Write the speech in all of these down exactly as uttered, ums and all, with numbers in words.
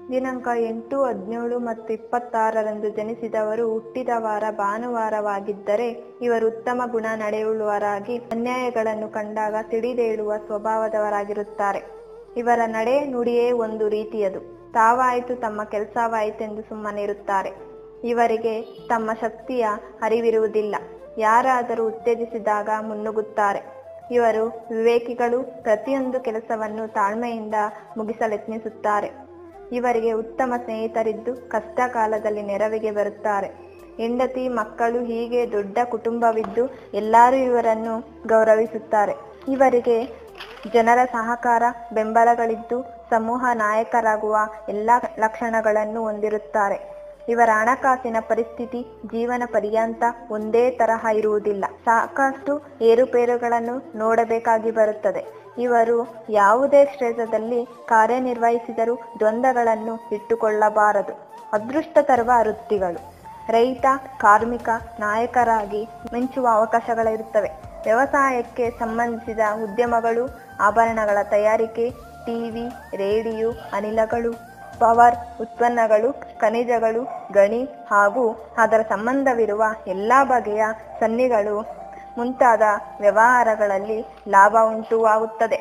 ದಿನಾಂಕ ಎಂಟು ಹದಿನೇಳು ಮತ್ತು ಇಪ್ಪತ್ತಾರರಂದು ಜನಿಸಿದವರು ಹುಟ್ಟಿದ ವಾರ ಭಾನುವಾರವಾಗಿದ್ದರೆ ಇವರು ಉತ್ತಮ ಗುಣ ನಡೆಯುವವರಾಗಿ ಅನ್ಯಾಯಗಳನ್ನು ಕಂಡಾಗ ತಿಳಿದೇಳುವ ಸ್ವಭಾವದವರಾಗಿರುತ್ತಾರೆ. ಇವರ ನಡೆ ನುಡಿಯೇ ಒಂದು ರೀತಿಯದು. ತಾವಾಯಿತು ತಮ್ಮ ಕೆಲಸವಾಯಿತೆಂದು ಸುಮ್ಮನಿರುತ್ತಾರೆ. ಇವರಿಗೆ ತಮ್ಮ ಶಕ್ತಿಯ ಅರಿವಿರುವುದಿಲ್ಲ. ಯಾರಾದರೂ ಉತ್ತೇಜಿಸಿದಾಗ ಮುನ್ನುಗ್ಗುತ್ತಾರೆ. ಇವರು ವಿವೇಕಿಗಳು. ಪ್ರತಿಯೊಂದು ಕೆಲಸವನ್ನು ತಾಳ್ಮೆಯಿಂದ ಮುಗಿಸಲೆತ್ನಿಸುತ್ತಾರೆ. ಇವರಿಗೆ ಉತ್ತಮ ಸ್ನೇಹಿತರಿದ್ದು ಕಷ್ಟ ಕಾಲದಲ್ಲಿ ನೆರವಿಗೆ ಬರುತ್ತಾರೆ. ಹೆಂಡತಿ ಮಕ್ಕಳು ಹೀಗೆ ದೊಡ್ಡ ಕುಟುಂಬವಿದ್ದು ಎಲ್ಲರೂ ಇವರನ್ನು ಗೌರವಿಸುತ್ತಾರೆ. ಇವರಿಗೆ ಜನರ ಸಹಕಾರ ಬೆಂಬಲಗಳಿದ್ದು ಸಮೂಹ ನಾಯಕರಾಗುವ ಎಲ್ಲ ಲಕ್ಷಣಗಳನ್ನು ಹೊಂದಿರುತ್ತಾರೆ. ಇವರ ಹಣಕಾಸಿನ ಪರಿಸ್ಥಿತಿ ಜೀವನ ಪರ್ಯಂತ ಒಂದೇ ತರಹ ಇರುವುದಿಲ್ಲ. ಸಾಕಷ್ಟು ಏರುಪೇರುಗಳನ್ನು ನೋಡಬೇಕಾಗಿ ಬರುತ್ತದೆ. ಇವರು ಯಾವುದೇ ಕ್ಷೇತ್ರದಲ್ಲಿ ಕಾರ್ಯನಿರ್ವಹಿಸಿದರೂ ದ್ವಂದ್ವಗಳನ್ನು ಇಟ್ಟುಕೊಳ್ಳಬಾರದು. ಅದೃಷ್ಟ ತರುವ ವೃತ್ತಿಗಳು. ರೈತ, ಕಾರ್ಮಿಕ, ನಾಯಕರಾಗಿ ಮಿಂಚುವ ಅವಕಾಶಗಳಿರುತ್ತವೆ. ವ್ಯವಸಾಯಕ್ಕೆ ಸಂಬಂಧಿಸಿದ ಉದ್ಯಮಗಳು, ಆಭರಣಗಳ ತಯಾರಿಕೆ, ಟಿವಿ, ರೇಡಿಯೋ, ಅನಿಲಗಳು, ಪವರ್ ಉತ್ಪನ್ನಗಳು, ಖನಿಜಗಳು, ಗಣಿ ಹಾಗೂ ಅದರ ಸಂಬಂಧವಿರುವ ಎಲ್ಲ ಬಗೆಯ ಸನ್ನಿಗಳು ಮುಂತಾದ ವ್ಯವಹಾರಗಳಲ್ಲಿ ಲಾಭ ಉಂಟುವಾಗುತ್ತದೆ.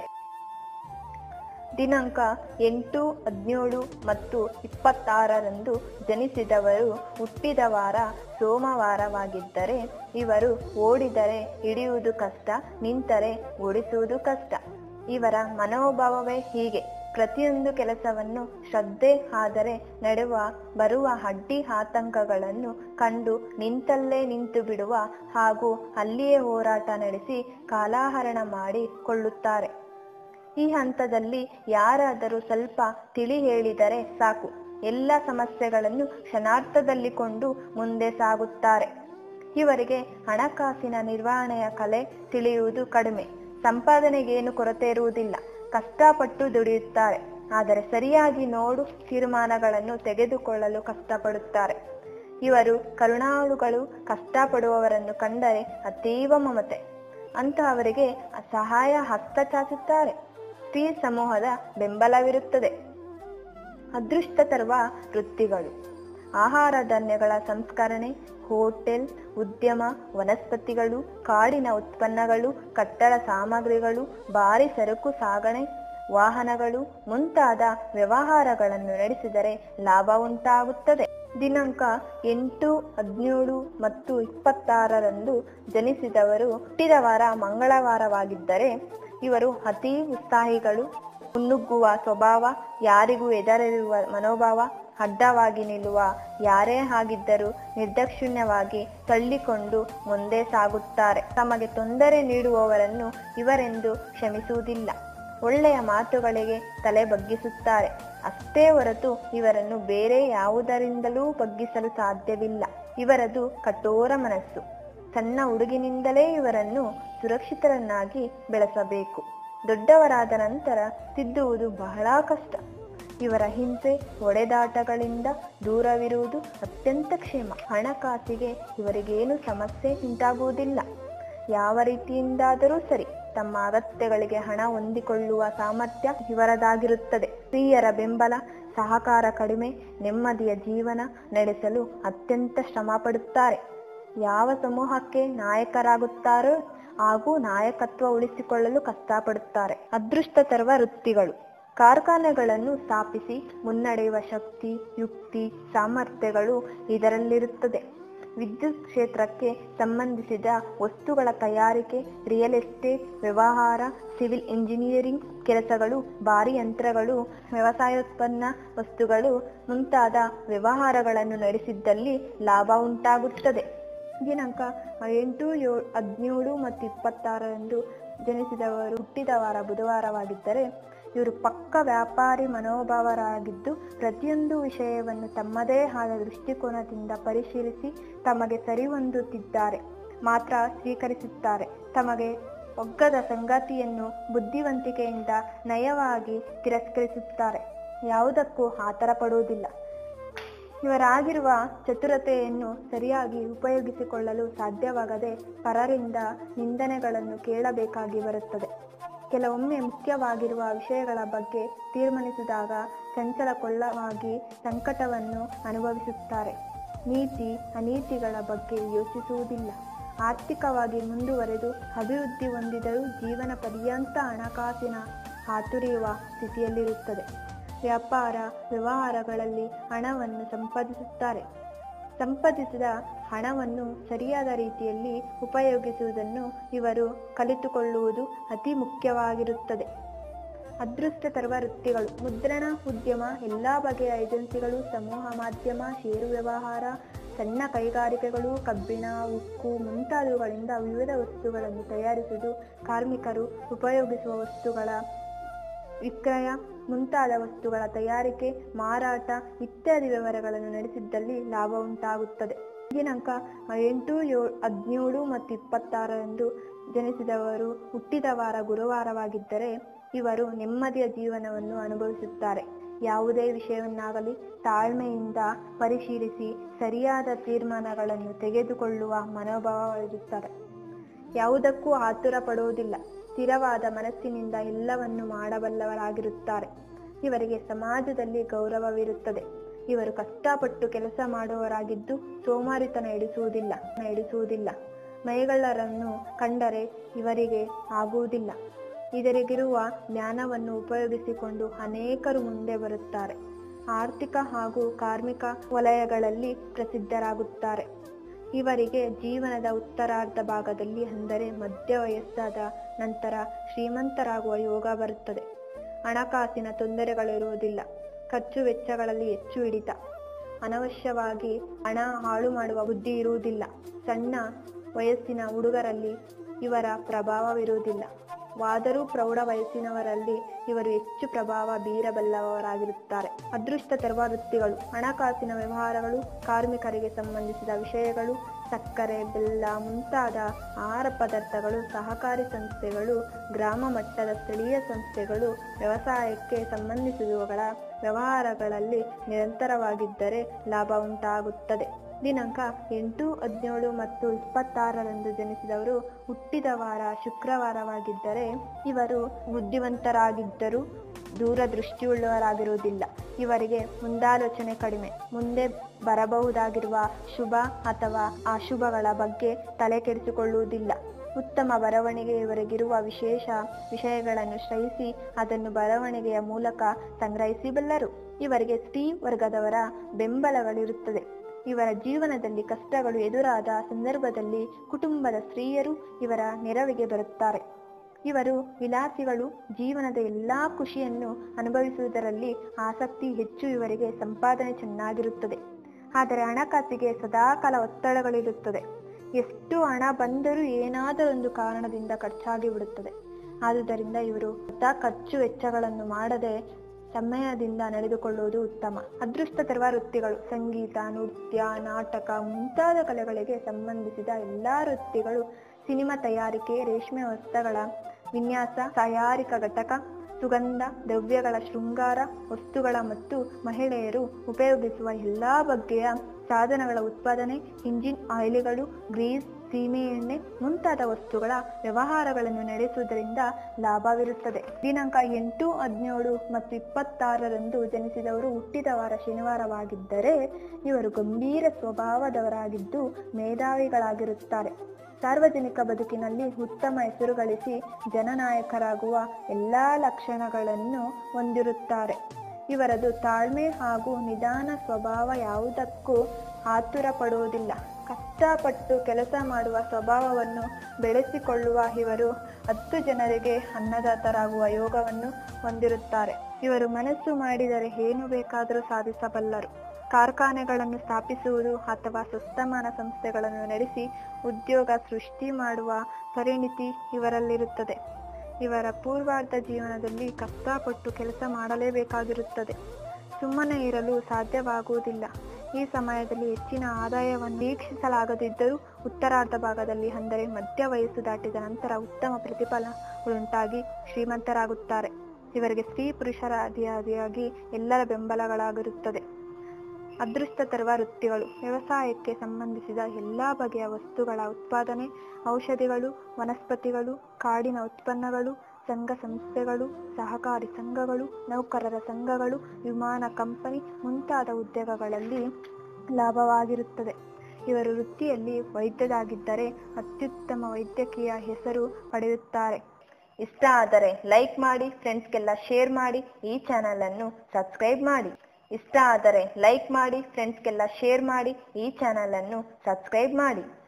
ದಿನಾಂಕ ಎಂಟು ಹದಿನೇಳು ಮತ್ತು ಇಪ್ಪತ್ತಾರರಂದು ಜನಿಸಿದವರು ಹುಟ್ಟಿದ ವಾರ ಸೋಮವಾರವಾಗಿದ್ದರೆ ಇವರು ಓಡಿದರೆ ಹಿಡಿಯುವುದು ಕಷ್ಟ, ನಿಂತರೆ ಓಡಿಸುವುದು ಕಷ್ಟ. ಇವರ ಮನೋಭಾವವೇ ಹೀಗೆ. ಪ್ರತಿಯೊಂದು ಕೆಲಸವನ್ನು ಶ್ರದ್ಧೆ ಆದರೆ ನಡೆವ ಬರುವ ಅಡ್ಡಿ ಆತಂಕಗಳನ್ನು ಕಂಡು ನಿಂತಲ್ಲೇ ನಿಂತು ಬಿಡುವ ಹಾಗೂ ಅಲ್ಲಿಯೇ ಹೋರಾಟ ನಡೆಸಿ ಕಾಲಹರಣ ಮಾಡಿ ಕೊಳ್ಳುತ್ತಾರೆ. ಈ ಹಂತದಲ್ಲಿ ಯಾರಾದರೂ ಸ್ವಲ್ಪ ತಿಳಿ ಹೇಳಿದರೆ ಸಾಕು, ಎಲ್ಲ ಸಮಸ್ಯೆಗಳನ್ನು ಕ್ಷಣಾರ್ಧದಲ್ಲಿ ಕೊಂಡು ಮುಂದೆ ಸಾಗುತ್ತಾರೆ. ಇವರಿಗೆ ಹಣಕಾಸಿನ ನಿರ್ವಹಣೆಯ ಕಲೆ ತಿಳಿಯುವುದು ಕಡಿಮೆ. ಸಂಪಾದನೆಗೇನು ಕೊರತೆ ಇರುವುದಿಲ್ಲ. ಕಷ್ಟಪಟ್ಟು ದುಡಿಯುತ್ತಾರೆ. ಆದರೆ ಸರಿಯಾಗಿ ನೋಡು ತೀರ್ಮಾನಗಳನ್ನು ತೆಗೆದುಕೊಳ್ಳಲು ಕಷ್ಟಪಡುತ್ತಾರೆ. ಇವರು ಕರುಣಾಳುಗಳು. ಕಷ್ಟಪಡುವವರನ್ನು ಕಂಡರೆ ಅತೀವ ಮಮತೆ. ಅಂತಹವರಿಗೆ ಸಹಾಯ ಹಸ್ತ ಚಾಚುತ್ತಾರೆ. ಸ್ತ್ರೀ ಸಮೂಹದ ಬೆಂಬಲವಿರುತ್ತದೆ. ಅದೃಷ್ಟ ತರುವ ವೃತ್ತಿಗಳು. ಆಹಾರ ಧಾನ್ಯಗಳ ಸಂಸ್ಕರಣೆ, ಹೋಟೆಲ್ ಉದ್ಯಮ, ವನಸ್ಪತಿಗಳು, ಕಾಡಿನ ಉತ್ಪನ್ನಗಳು, ಕಟ್ಟಡ ಸಾಮಗ್ರಿಗಳು, ಭಾರಿ ಸರಕು ಸಾಗಣೆ, ವಾಹನಗಳು ಮುಂತಾದ ವ್ಯವಹಾರಗಳನ್ನು ನಡೆಸಿದರೆ ಲಾಭ ಉಂಟಾಗುತ್ತದೆ. ದಿನಾಂಕ ಎಂಟು ಹದಿನೇಳು ಮತ್ತು ಇಪ್ಪತ್ತಾರರಂದು ಜನಿಸಿದವರು ಹುಟ್ಟಿದ ವಾರ ಮಂಗಳವಾರವಾಗಿದ್ದರೆ ಇವರು ಅತಿ ಉತ್ಸಾಹಿಗಳು. ಮುನ್ನುಗ್ಗುವ ಸ್ವಭಾವ, ಯಾರಿಗೂ ಹೆದರಿರುವ ಮನೋಭಾವ, ಅಡ್ಡವಾಗಿ ನಿಲ್ಲುವ ಯಾರೇ ಆಗಿದ್ದರೂ ನಿರ್ದಾಕ್ಷಿಣ್ಯವಾಗಿ ತಳ್ಳಿಕೊಂಡು ಮುಂದೆ ಸಾಗುತ್ತಾರೆ. ತಮಗೆ ತೊಂದರೆ ನೀಡುವವರನ್ನು ಇವರೆಂದು ಕ್ಷಮಿಸುವುದಿಲ್ಲ. ಒಳ್ಳೆಯ ಮಾತುಗಳಿಗೆ ತಲೆ ಬಗ್ಗಿಸುತ್ತಾರೆ. ಅಷ್ಟೇ ಹೊರತು ಇವರನ್ನು ಬೇರೆ ಯಾವುದರಿಂದಲೂ ಬಗ್ಗಿಸಲು ಸಾಧ್ಯವಿಲ್ಲ. ಇವರದು ಕಠೋರ ಮನಸ್ಸು. ಸಣ್ಣ ಹುಡುಗಿನಿಂದಲೇ ಇವರನ್ನು ಸುರಕ್ಷಿತರನ್ನಾಗಿ ಬೆಳೆಸಬೇಕು. ದೊಡ್ಡವರಾದ ನಂತರ ತಿದ್ದುವುದು ಬಹಳ ಕಷ್ಟ. ಇವರ ಹಿಂಸೆ ಹೊಡೆದಾಟಗಳಿಂದ ದೂರವಿರುವುದು ಅತ್ಯಂತ ಕ್ಷೇಮ. ಹಣಕಾಸಿಗೆ ಇವರಿಗೇನು ಸಮಸ್ಯೆ ಉಂಟಾಗುವುದಿಲ್ಲ. ಯಾವ ರೀತಿಯಿಂದಾದರೂ ಸರಿ ತಮ್ಮ ಅಗತ್ಯಗಳಿಗೆ ಹಣ ಹೊಂದಿಕೊಳ್ಳುವ ಸಾಮರ್ಥ್ಯ ಇವರದಾಗಿರುತ್ತದೆ. ಸ್ತ್ರೀಯರ ಬೆಂಬಲ, ಸಹಕಾರ ಕಡಿಮೆ. ನೆಮ್ಮದಿಯ ಜೀವನ ನಡೆಸಲು ಅತ್ಯಂತ ಶ್ರಮ ಪಡುತ್ತಾರೆ. ಯಾವ ಸಮೂಹಕ್ಕೆ ನಾಯಕರಾಗುತ್ತಾರೋ ಹಾಗೂ ನಾಯಕತ್ವ ಉಳಿಸಿಕೊಳ್ಳಲು ಕಷ್ಟಪಡುತ್ತಾರೆ. ಅದೃಷ್ಟ ತರುವ ವೃತ್ತಿಗಳು. ಕಾರ್ಖಾನೆಗಳನ್ನು ಸ್ಥಾಪಿಸಿ ಮುನ್ನಡೆಯುವ ಶಕ್ತಿ, ಯುಕ್ತಿ, ಸಾಮರ್ಥ್ಯಗಳು ಇದರಲ್ಲಿರುತ್ತದೆ. ವಿದ್ಯುತ್ ಕ್ಷೇತ್ರಕ್ಕೆ ಸಂಬಂಧಿಸಿದ ವಸ್ತುಗಳ ತಯಾರಿಕೆ, ರಿಯಲ್ ಎಸ್ಟೇಟ್ ವ್ಯವಹಾರ, ಸಿವಿಲ್ ಇಂಜಿನಿಯರಿಂಗ್ ಕೆಲಸಗಳು, ಭಾರಿ ಯಂತ್ರಗಳು, ವ್ಯವಸಾಯೋತ್ಪನ್ನ ವಸ್ತುಗಳು ಮುಂತಾದ ವ್ಯವಹಾರಗಳನ್ನು ನಡೆಸಿದ್ದಲ್ಲಿ ಲಾಭ ಉಂಟಾಗುತ್ತದೆ. ದಿನಾಂಕ ಎಂಟು ಏಳು ಹದಿನೇಳು ಮತ್ತು ಇಪ್ಪತ್ತಾರರಂದು ಜನಿಸಿದವರು ಹುಟ್ಟಿದ ವಾರ ಬುಧವಾರವಾಗಿದ್ದರೆ ಇವರು ಪಕ್ಕ ವ್ಯಾಪಾರಿ ಮನೋಭಾವರಾಗಿದ್ದು ಪ್ರತಿಯೊಂದು ವಿಷಯವನ್ನು ತಮ್ಮದೇ ಆದ ದೃಷ್ಟಿಕೋನದಿಂದ ಪರಿಶೀಲಿಸಿ ತಮಗೆ ಸರಿಹೊಂದುತ್ತಿದ್ದಾರೆ ಮಾತ್ರ ಸ್ವೀಕರಿಸುತ್ತಾರೆ. ತಮಗೆ ಒಗ್ಗದ ಸಂಗತಿಯನ್ನು ಬುದ್ಧಿವಂತಿಕೆಯಿಂದ ನಯವಾಗಿ ತಿರಸ್ಕರಿಸುತ್ತಾರೆ. ಯಾವುದಕ್ಕೂ ಆತರ ಪಡುವುದಿಲ್ಲ. ಇವರಾಗಿರುವ ಚತುರತೆಯನ್ನು ಸರಿಯಾಗಿ ಉಪಯೋಗಿಸಿಕೊಳ್ಳಲು ಸಾಧ್ಯವಾಗದೆ ಪರರಿಂದ ನಿಂದನೆಗಳನ್ನು ಕೇಳಬೇಕಾಗಿ ಬರುತ್ತದೆ. ಕೆಲವೊಮ್ಮೆ ಮುಖ್ಯವಾಗಿರುವ ವಿಷಯಗಳ ಬಗ್ಗೆ ತೀರ್ಮಾನಿಸಿದಾಗ ಚಂಚಲಗೊಳ್ಳವಾಗಿ ಸಂಕಟವನ್ನು ಅನುಭವಿಸುತ್ತಾರೆ. ನೀತಿ ಅನೀತಿಗಳ ಬಗ್ಗೆ ಯೋಚಿಸುವುದಿಲ್ಲ. ಆರ್ಥಿಕವಾಗಿ ಮುಂದುವರೆದು ಅಭಿವೃದ್ಧಿ ಹೊಂದಿದರೂ ಜೀವನ ಪರ್ಯಂತ ಹಣಕಾಸಿನ ಹಾತೊರೆಯುವ ಸ್ಥಿತಿಯಲ್ಲಿರುತ್ತದೆ. ವ್ಯಾಪಾರ ವ್ಯವಹಾರಗಳಲ್ಲಿ ಹಣವನ್ನು ಸಂಪಾದಿಸುತ್ತಾರೆ. ಸಂಪಾದಿಸಿದ ಹಣವನ್ನು ಸರಿಯಾದ ರೀತಿಯಲ್ಲಿ ಉಪಯೋಗಿಸುವುದನ್ನು ಇವರು ಕಲಿತುಕೊಳ್ಳುವುದು ಅತಿ ಮುಖ್ಯವಾಗಿರುತ್ತದೆ. ಅದೃಷ್ಟ ತರುವ ವೃತ್ತಿಗಳು: ಮುದ್ರಣ ಉದ್ಯಮ, ಎಲ್ಲ ಬಗೆಯ ಏಜೆನ್ಸಿಗಳು, ಸಮೂಹ ಮಾಧ್ಯಮ, ಷೇರು ವ್ಯವಹಾರ, ಸಣ್ಣ ಕೈಗಾರಿಕೆಗಳು, ಕಬ್ಬಿಣ, ಉಕ್ಕು ಮುಂತಾದವುಗಳಿಂದ ವಿವಿಧ ವಸ್ತುಗಳನ್ನು ತಯಾರಿಸುವುದು, ಕಾರ್ಮಿಕರು ಉಪಯೋಗಿಸುವ ವಸ್ತುಗಳ ವಿಕ್ರಯ ಮುಂತಾದ ವಸ್ತುಗಳ ತಯಾರಿಕೆ, ಮಾರಾಟ ಇತ್ಯಾದಿ ವ್ಯವಹಾರಗಳನ್ನು ನಡೆಸಿದ್ದಲ್ಲಿ ಲಾಭ ಉಂಟಾಗುತ್ತದೆ. ದಿನಾಂಕ ಎಂಟು ಏಳು ಹದಿನೇಳು ಮತ್ತು ಇಪ್ಪತ್ತಾರರಂದು ಜನಿಸಿದವರು ಹುಟ್ಟಿದ ವಾರ ಗುರುವಾರವಾಗಿದ್ದರೆ ಇವರು ನೆಮ್ಮದಿಯ ಜೀವನವನ್ನು ಅನುಭವಿಸುತ್ತಾರೆ. ಯಾವುದೇ ವಿಷಯವನ್ನಾಗಲಿ ತಾಳ್ಮೆಯಿಂದ ಪರಿಶೀಲಿಸಿ ಸರಿಯಾದ ತೀರ್ಮಾನಗಳನ್ನು ತೆಗೆದುಕೊಳ್ಳುವ ಮನೋಭಾವವಿರುತ್ತದೆ. ಯಾವುದಕ್ಕೂ ಆತುರ ಪಡುವುದಿಲ್ಲ. ಸ್ಥಿರವಾದ ಮನಸ್ಸಿನಿಂದ ಎಲ್ಲವನ್ನು ಮಾಡಬಲ್ಲವರಾಗಿರುತ್ತಾರೆ. ಇವರಿಗೆ ಸಮಾಜದಲ್ಲಿ ಗೌರವವಿರುತ್ತದೆ. ಇವರು ಕಷ್ಟಪಟ್ಟು ಕೆಲಸ ಮಾಡುವವರಾಗಿದ್ದು ಸೋಮಾರಿತನ ಎಡಿಸುವುದಿಲ್ಲ ಎಡಿಸುವುದಿಲ್ಲ ಮೈಗಳ್ಳರನ್ನು ಕಂಡರೆ ಇವರಿಗೆ ಆಗುವುದಿಲ್ಲ. ಇದರಿಗಿರುವ ಜ್ಞಾನವನ್ನು ಉಪಯೋಗಿಸಿಕೊಂಡು ಅನೇಕರು ಮುಂದೆ ಬರುತ್ತಾರೆ. ಆರ್ಥಿಕ ಹಾಗೂ ಕಾರ್ಮಿಕ ವಲಯಗಳಲ್ಲಿ ಪ್ರಸಿದ್ಧರಾಗುತ್ತಾರೆ. ಇವರಿಗೆ ಜೀವನದ ಉತ್ತರಾರ್ಧ ಭಾಗದಲ್ಲಿ ಅಂದರೆ ಮಧ್ಯ ವಯಸ್ಸಾದ ನಂತರ ಶ್ರೀಮಂತರಾಗುವ ಯೋಗ ಬರುತ್ತದೆ. ಹಣಕಾಸಿನ ತೊಂದರೆಗಳಿರುವುದಿಲ್ಲ. ಖರ್ಚು ವೆಚ್ಚಗಳಲ್ಲಿ ಹೆಚ್ಚು ಹಿಡಿತ. ಅನವಶ್ಯವಾಗಿ ಹಣ ಹಾಳು ಮಾಡುವ ಬುದ್ಧಿ ಇರುವುದಿಲ್ಲ. ಸಣ್ಣ ವಯಸ್ಸಿನ ಹುಡುಗರಲ್ಲಿ ಇವರ ಪ್ರಭಾವವಿರುವುದಿಲ್ಲ. ವಾದರೂ ಪ್ರೌಢ ವಯಸ್ಸಿನವರಲ್ಲಿ ಇವರು ಹೆಚ್ಚು ಪ್ರಭಾವ ಬೀರಬಲ್ಲವರಾಗಿರುತ್ತಾರೆ. ಅದೃಷ್ಟ ತರುವ ವೃತ್ತಿಗಳು: ಹಣಕಾಸಿನ ವ್ಯವಹಾರಗಳು, ಕಾರ್ಮಿಕರಿಗೆ ಸಂಬಂಧಿಸಿದ ವಿಷಯಗಳು, ಸಕ್ಕರೆ ಬೆಲ್ಲ ಮುಂತಾದ ಆಹಾರ ಪದಾರ್ಥಗಳು, ಸಹಕಾರಿ ಸಂಸ್ಥೆಗಳು, ಗ್ರಾಮ ಮಟ್ಟದ ಸ್ಥಳೀಯ ಸಂಸ್ಥೆಗಳು, ವ್ಯವಸಾಯಕ್ಕೆ ಸಂಬಂಧಿಸಿದವುಗಳ ವ್ಯವಹಾರಗಳಲ್ಲಿ ನಿರಂತರವಾಗಿದ್ದರೆ ಲಾಭ ಉಂಟಾಗುತ್ತದೆ. ದಿನಾಂಕ ಎಂಟು ಹದಿನೇಳು ಮತ್ತು ಇಪ್ಪತ್ತಾರರಂದು ಜನಿಸಿದವರು ಹುಟ್ಟಿದ ವಾರ ಶುಕ್ರವಾರವಾಗಿದ್ದರೆ ಇವರು ಬುದ್ಧಿವಂತರಾಗಿದ್ದರೂ ದೂರದೃಷ್ಟಿಯುಳ್ಳವರಾಗಿರುವುದಿಲ್ಲ. ಇವರಿಗೆ ಮುಂದಾಲೋಚನೆ ಕಡಿಮೆ. ಮುಂದೆ ಬರಬಹುದಾಗಿರುವ ಶುಭ ಅಥವಾ ಅಶುಭಗಳ ಬಗ್ಗೆ ತಲೆ ಕೆಡಿಸಿಕೊಳ್ಳುವುದಿಲ್ಲ. ಉತ್ತಮ ಬರವಣಿಗೆ ಇವರಿಗಿರುವ ವಿಶೇಷ ವಿಷಯಗಳನ್ನು ಶ್ರಹಿಸಿ ಅದನ್ನು ಬರವಣಿಗೆಯ ಮೂಲಕ ಸಂಗ್ರಹಿಸಬಲ್ಲರು. ಇವರಿಗೆ ಸ್ತ್ರೀ ವರ್ಗದವರ ಬೆಂಬಲಗಳಿರುತ್ತದೆ. ಇವರ ಜೀವನದಲ್ಲಿ ಕಷ್ಟಗಳು ಎದುರಾದ ಸಂದರ್ಭದಲ್ಲಿ ಕುಟುಂಬದ ಸ್ತ್ರೀಯರು ಇವರ ನೆರವಿಗೆ ಬರುತ್ತಾರೆ. ಇವರು ವಿಲಾಸಿಗಳು. ಜೀವನದ ಎಲ್ಲಾ ಖುಷಿಯನ್ನು ಅನುಭವಿಸುವುದರಲ್ಲಿ ಆಸಕ್ತಿ ಹೆಚ್ಚು. ಇವರಿಗೆ ಸಂಪಾದನೆ ಚೆನ್ನಾಗಿರುತ್ತದೆ. ಆದರೆ ಹಣಕಾಸಿಗೆ ಸದಾಕಾಲ ಒತ್ತಡಗಳಿರುತ್ತದೆ. ಎಷ್ಟು ಹಣ ಬಂದರೂ ಏನಾದರೊಂದು ಕಾರಣದಿಂದ ಖರ್ಚಾಗಿ ಬಿಡುತ್ತದೆ. ಆದುದರಿಂದ ಇವರು ಖರ್ಚು ವೆಚ್ಚಗಳನ್ನು ಮಾಡದೆ ಸಮಯದಿಂದ ನಡೆದುಕೊಳ್ಳುವುದು ಉತ್ತಮ. ಅದೃಷ್ಟ ತರುವ ವೃತ್ತಿಗಳು: ಸಂಗೀತ, ನೃತ್ಯ, ನಾಟಕ ಮುಂತಾದ ಕಲೆಗಳಿಗೆ ಸಂಬಂಧಿಸಿದ ಎಲ್ಲಾ ವೃತ್ತಿಗಳು, ಸಿನಿಮಾ ತಯಾರಿಕೆ, ರೇಷ್ಮೆ ವಸ್ತ್ರಗಳ ವಿನ್ಯಾಸ, ತಯಾರಿಕಾ ಘಟಕ, ಸುಗಂಧ ದ್ರವ್ಯಗಳ ಶೃಂಗಾರ ವಸ್ತುಗಳ ಮತ್ತು ಮಹಿಳೆಯರು ಉಪಯೋಗಿಸುವ ಎಲ್ಲಾ ಬಗೆಯ ಸಾಧನಗಳ ಉತ್ಪಾದನೆ, ಇಂಜಿನ್ ಆಯಿಲ್ಗಳು, ಗ್ರೀಸ್, ಸೀಮೆ ಎಣ್ಣೆ ಮುಂತಾದ ವಸ್ತುಗಳ ವ್ಯವಹಾರಗಳನ್ನು ನಡೆಸುವುದರಿಂದ ಲಾಭವಿರುತ್ತದೆ. ದಿನಾಂಕ ಎಂಟು ಹದಿನೇಳು ಮತ್ತು ಇಪ್ಪತ್ತಾರರಂದು ಜನಿಸಿದವರು ಹುಟ್ಟಿದ ವಾರ ಶನಿವಾರವಾಗಿದ್ದರೆ ಇವರು ಗಂಭೀರ ಸ್ವಭಾವದವರಾಗಿದ್ದು ಮೇಧಾವಿಗಳಾಗಿರುತ್ತಾರೆ. ಸಾರ್ವಜನಿಕ ಬದುಕಿನಲ್ಲಿ ಉತ್ತಮ ಹೆಸರು ಗಳಿಸಿ ಜನನಾಯಕರಾಗುವ ಎಲ್ಲಾ ಲಕ್ಷಣಗಳನ್ನು ಹೊಂದಿರುತ್ತಾರೆ. ಇವರದು ತಾಳ್ಮೆ ಹಾಗೂ ನಿಧಾನ ಸ್ವಭಾವ. ಯಾವುದಕ್ಕೂ ಆತುರ ಪಡುವುದಿಲ್ಲ. ಕಷ್ಟಪಟ್ಟು ಕೆಲಸ ಮಾಡುವ ಸ್ವಭಾವವನ್ನು ಬೆಳೆಸಿಕೊಳ್ಳುವ ಇವರು ಹತ್ತು ಜನರಿಗೆ ಅನ್ನದಾತರಾಗುವ ಯೋಗವನ್ನು ಹೊಂದಿರುತ್ತಾರೆ. ಇವರು ಮನಸ್ಸು ಮಾಡಿದರೆ ಏನು ಬೇಕಾದರೂ ಸಾಧಿಸಬಲ್ಲರು. ಕಾರ್ಖಾನೆಗಳನ್ನು ಸ್ಥಾಪಿಸುವುದು ಅಥವಾ ಸ್ವಸ್ಥಮಾನ ಸಂಸ್ಥೆಗಳನ್ನು ನಡೆಸಿ ಉದ್ಯೋಗ ಸೃಷ್ಟಿ ಮಾಡುವ ಪರಿಣಿತಿ ಇವರಲ್ಲಿರುತ್ತದೆ. ಇವರ ಪೂರ್ವಾರ್ಧ ಜೀವನದಲ್ಲಿ ಕಷ್ಟಪಟ್ಟು ಕೆಲಸ ಮಾಡಲೇಬೇಕಾಗಿರುತ್ತದೆ. ಸುಮ್ಮನೆ ಇರಲು ಸಾಧ್ಯವಾಗುವುದಿಲ್ಲ. ಈ ಸಮಯದಲ್ಲಿ ಹೆಚ್ಚಿನ ಆದಾಯವನ್ನು ನಿರೀಕ್ಷಿಸಲಾಗದಿದ್ದರೂ ಉತ್ತರಾರ್ಧ ಭಾಗದಲ್ಲಿ ಅಂದರೆ ಮಧ್ಯ ವಯಸ್ಸು ದಾಟಿದ ನಂತರ ಉತ್ತಮ ಪ್ರತಿಫಲವುಂಟಾಗಿ ಶ್ರೀಮಂತರಾಗುತ್ತಾರೆ. ಇವರಿಗೆ ಸ್ತ್ರೀ ಪುರುಷರಾದಿಯಾಗಿ ಎಲ್ಲರ ಬೆಂಬಲಗಳಾಗಿರುತ್ತದೆ. ಅದೃಷ್ಟ ತರುವ ವೃತ್ತಿಗಳು: ವ್ಯವಸಾಯಕ್ಕೆ ಸಂಬಂಧಿಸಿದ ಎಲ್ಲ ಬಗೆಯ ವಸ್ತುಗಳ ಉತ್ಪಾದನೆ, ಔಷಧಿಗಳು, ವನಸ್ಪತಿಗಳು, ಕಾಡಿನ ಉತ್ಪನ್ನಗಳು, ಸಂಘ ಸಂಸ್ಥೆಗಳು, ಸಹಕಾರಿ ಸಂಘಗಳು, ನೌಕರರ ಸಂಘಗಳು, ವಿಮಾನ ಕಂಪನಿ ಮುಂತಾದ ಉದ್ಯೋಗಗಳಲ್ಲಿ ಲಾಭವಾಗಿರುತ್ತದೆ. ಇವರು ವೃತ್ತಿಯಲ್ಲಿ ವೈದ್ಯರಾಗಿದ್ದರೆ ಅತ್ಯುತ್ತಮ ವೈದ್ಯಕೀಯ ಹೆಸರು ಪಡೆಯುತ್ತಾರೆ. ಇಷ್ಟ ಆದರೆ ಲೈಕ್ ಮಾಡಿ, ಫ್ರೆಂಡ್ಸ್ಗೆಲ್ಲ ಶೇರ್ ಮಾಡಿ, ಈ ಚಾನಲ್ ಅನ್ನು ಸಬ್ಸ್ಕ್ರೈಬ್ ಮಾಡಿ. ಇಷ್ಟ ಆದರೆ ಲೈಕ್ ಮಾಡಿ, ಫ್ರೆಂಡ್ಸ್ಗೆಲ್ಲ ಶೇರ್ ಮಾಡಿ, ಈ ಚಾನಲ್ ಅನ್ನು ಸಬ್ಸ್ಕ್ರೈಬ್ ಮಾಡಿ.